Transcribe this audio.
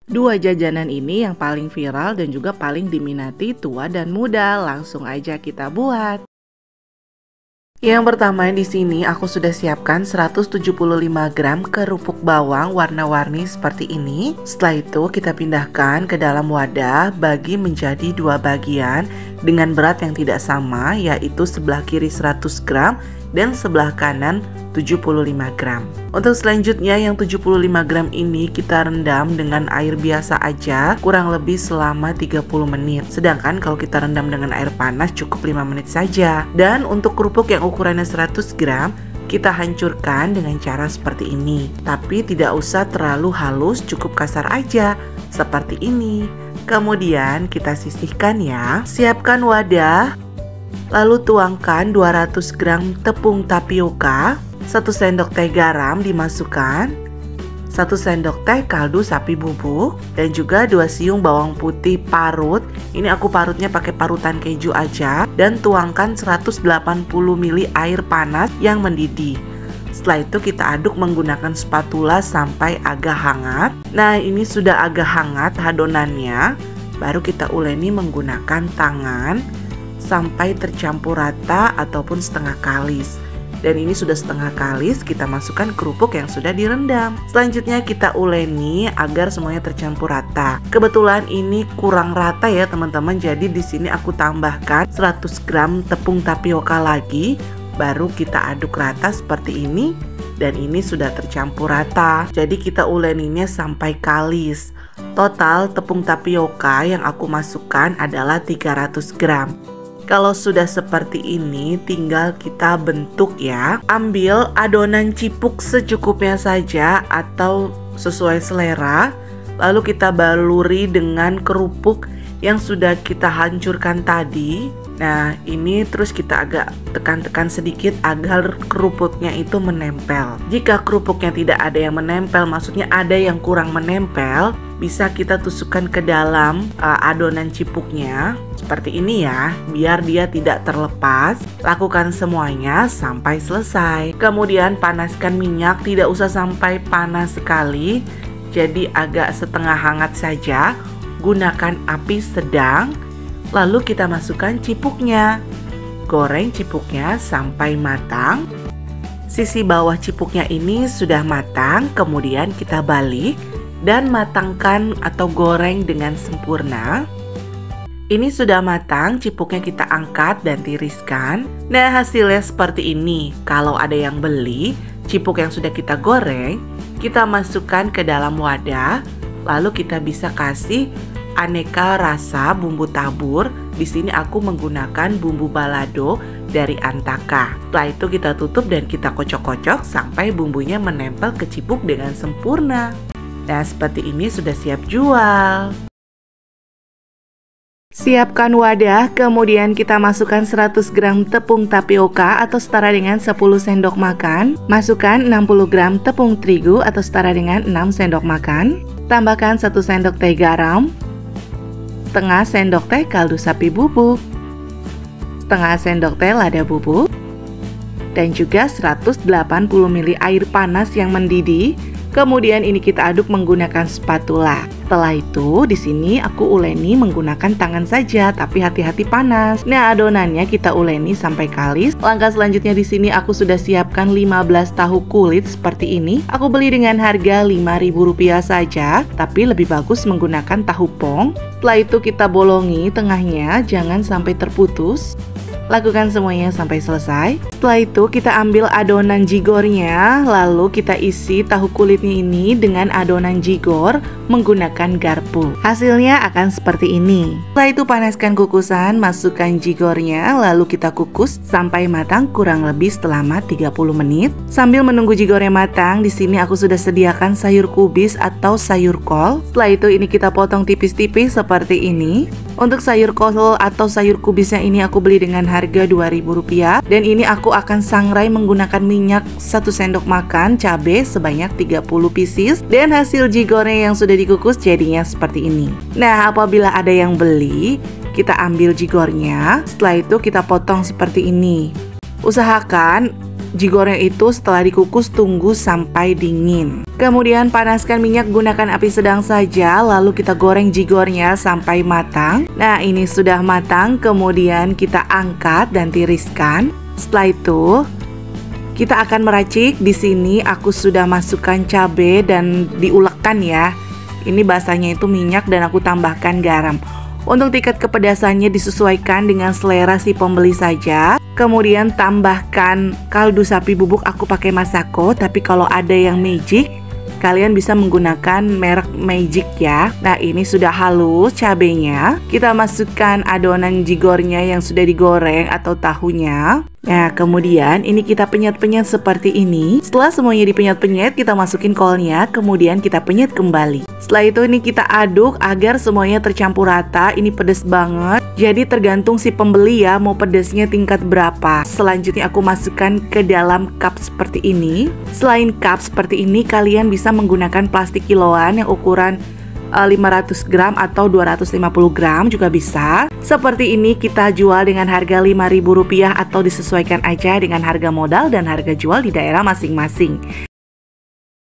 Dua jajanan ini yang paling viral dan juga paling diminati tua dan muda. Langsung aja kita buat. Yang pertama di sini aku sudah siapkan 175 gram kerupuk bawang warna-warni seperti ini. Setelah itu kita pindahkan ke dalam wadah, bagi menjadi dua bagian dengan berat yang tidak sama, yaitu sebelah kiri 100 gram dan sebelah kanan 75 gram. Untuk selanjutnya yang 75 gram ini kita rendam dengan air biasa aja kurang lebih selama 30 menit. Sedangkan kalau kita rendam dengan air panas cukup 5 menit saja. Dan untuk kerupuk yang ukurannya 100 gram kita hancurkan dengan cara seperti ini. Tapi tidak usah terlalu halus, cukup kasar aja seperti ini. Kemudian kita sisihkan ya. Siapkan wadah. Lalu tuangkan 200 gram tepung tapioka, 1 sendok teh garam dimasukkan, 1 sendok teh kaldu sapi bubuk, dan juga 2 siung bawang putih parut. Ini aku parutnya pakai parutan keju aja. Dan tuangkan 180 ml air panas yang mendidih. Setelah itu kita aduk menggunakan spatula sampai agak hangat. Nah, ini sudah agak hangat adonannya. Baru kita uleni menggunakan tangan sampai tercampur rata ataupun setengah kalis. Dan ini sudah setengah kalis, kita masukkan kerupuk yang sudah direndam. Selanjutnya kita uleni agar semuanya tercampur rata. Kebetulan ini kurang rata ya teman-teman, jadi di sini aku tambahkan 100 gram tepung tapioka lagi. Baru kita aduk rata seperti ini, dan ini sudah tercampur rata. Jadi kita uleninya sampai kalis. Total tepung tapioka yang aku masukkan adalah 300 gram. Kalau sudah seperti ini, tinggal kita bentuk ya. Ambil adonan cipuk secukupnya saja atau sesuai selera. Lalu kita baluri dengan kerupuk yang sudah kita hancurkan tadi. Nah, ini terus kita agak tekan-tekan sedikit agar kerupuknya itu menempel. Jika kerupuknya tidak ada yang menempel, maksudnya ada yang kurang menempel, bisa kita tusukkan ke dalam adonan cipuknya seperti ini ya, biar dia tidak terlepas. Lakukan semuanya sampai selesai. Kemudian panaskan minyak, tidak usah sampai panas sekali, jadi agak setengah hangat saja. Gunakan api sedang. Lalu kita masukkan cipuknya. Goreng cipuknya sampai matang. Sisi bawah cipuknya ini sudah matang, kemudian kita balik dan matangkan atau goreng dengan sempurna. Ini sudah matang, cipuknya kita angkat dan tiriskan. Nah, hasilnya seperti ini. Kalau ada yang beli cipuk yang sudah kita goreng, kita masukkan ke dalam wadah. Lalu kita bisa kasih aneka rasa bumbu tabur. Di sini aku menggunakan bumbu balado dari Antaka. Setelah itu kita tutup dan kita kocok-kocok sampai bumbunya menempel ke cipuk dengan sempurna. Nah, seperti ini sudah siap jual. Siapkan wadah, kemudian kita masukkan 100 gram tepung tapioka atau setara dengan 10 sendok makan. Masukkan 60 gram tepung terigu atau setara dengan 6 sendok makan. Tambahkan 1 sendok teh garam, setengah sendok teh kaldu sapi bubuk, setengah sendok teh lada bubuk, dan juga 180 ml air panas yang mendidih. Kemudian ini kita aduk menggunakan spatula. Setelah itu di sini aku uleni menggunakan tangan saja, tapi hati-hati panas. Nah, adonannya kita uleni sampai kalis. Langkah selanjutnya di sini aku sudah siapkan 15 tahu kulit seperti ini. Aku beli dengan harga Rp5.000 saja, tapi lebih bagus menggunakan tahu pong. Setelah itu kita bolongi tengahnya, jangan sampai terputus. Lakukan semuanya sampai selesai. Setelah itu kita ambil adonan jigornya, lalu kita isi tahu kulitnya ini dengan adonan jigor menggunakan garpu. Hasilnya akan seperti ini. Setelah itu panaskan kukusan, masukkan jigornya, lalu kita kukus sampai matang kurang lebih selama 30 menit. Sambil menunggu jigornya matang, di sini aku sudah sediakan sayur kubis atau sayur kol. Setelah itu ini kita potong tipis-tipis seperti ini. Untuk sayur kol atau sayur kubisnya ini aku beli dengan harga Rp2.000, dan ini aku akan sangrai menggunakan minyak 1 sendok makan, cabai sebanyak 30 pieces, dan hasil jigornya yang sudah dikukus jadinya seperti ini. Nah, apabila ada yang beli, kita ambil jigornya, setelah itu kita potong seperti ini. Usahakan jigornya itu setelah dikukus tunggu sampai dingin. Kemudian panaskan minyak, gunakan api sedang saja, lalu kita goreng jigornya sampai matang. Nah, ini sudah matang, kemudian kita angkat dan tiriskan. Setelah itu kita akan meracik. Di sini aku sudah masukkan cabai dan diulekkan ya. Ini basahnya itu minyak dan aku tambahkan garam. Untuk tingkat kepedasannya disesuaikan dengan selera si pembeli saja. Kemudian tambahkan kaldu sapi bubuk, aku pakai Masako. Tapi kalau ada yang Magic, kalian bisa menggunakan merek Magic ya. Nah, ini sudah halus cabenya. Kita masukkan adonan jigornya yang sudah digoreng atau tahunya. Nah, kemudian ini kita penyet-penyet seperti ini. Setelah semuanya dipenyet-penyet, kita masukin kolnya, kemudian kita penyet kembali. Setelah itu ini kita aduk agar semuanya tercampur rata. Ini pedas banget, jadi tergantung si pembeli ya mau pedasnya tingkat berapa. Selanjutnya aku masukkan ke dalam cup seperti ini. Selain cup seperti ini, kalian bisa menggunakan plastik kiloan yang ukuran 500 gram atau 250 gram juga bisa. Seperti ini kita jual dengan harga Rp5.000 atau disesuaikan aja dengan harga modal dan harga jual di daerah masing-masing.